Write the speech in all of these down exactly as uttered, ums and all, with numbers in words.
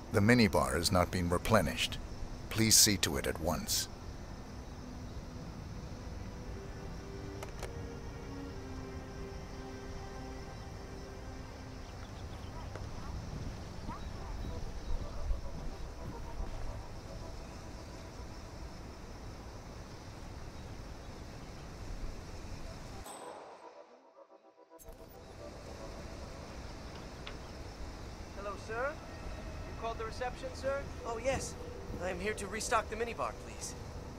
The minibar is not being replenished. Please see to it at once. Hello, sir? You called the reception, sir? Oh, yes. I am here to restock the minibar, please.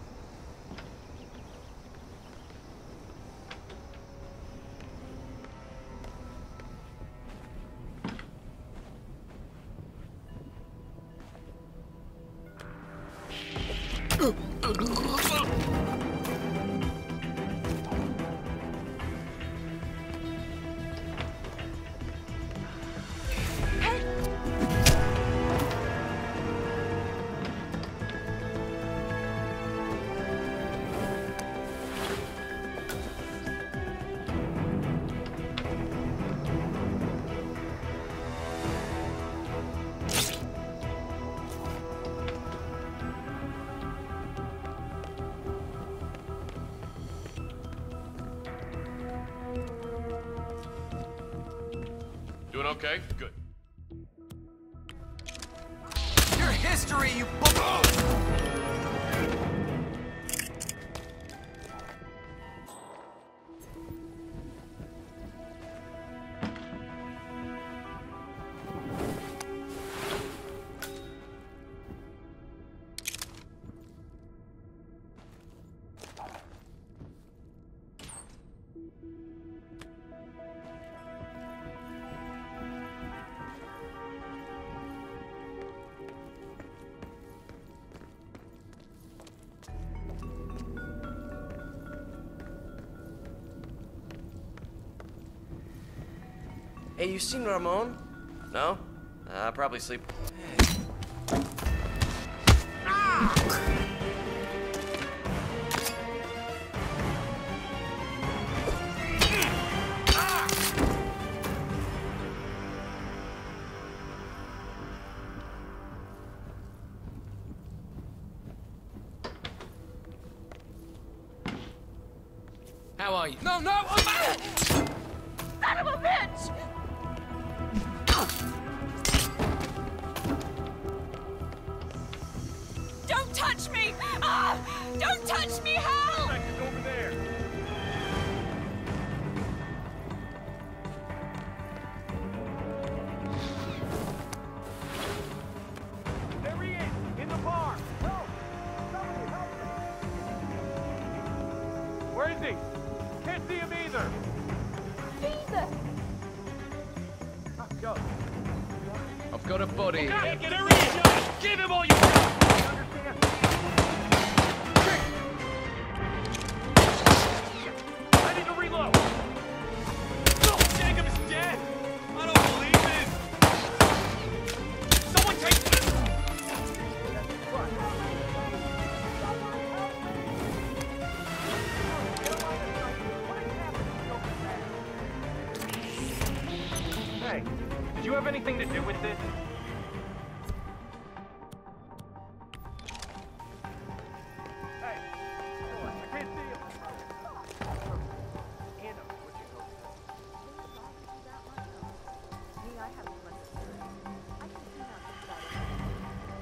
Doing okay? Good. Your history, you bu- Hey, you seen Ramon? No? Uh, probably sleep. Hey. How are you? No, no! Oh, Son of a bitch! Don't touch me! Ah! Don't touch me, Hal! Over there. There he is, in the bar. Help! Somebody help me! Where is he? Can't see him either. Jesus! Go. I've got a body. There he is! Give him all you got! I need to reload. Jacob is dead! I don't believe it! Someone take this! Hey, did you have anything to do with this? Hey, I can't see him. Anna, what'd you go? Me, I haven't run this through. I can see how this got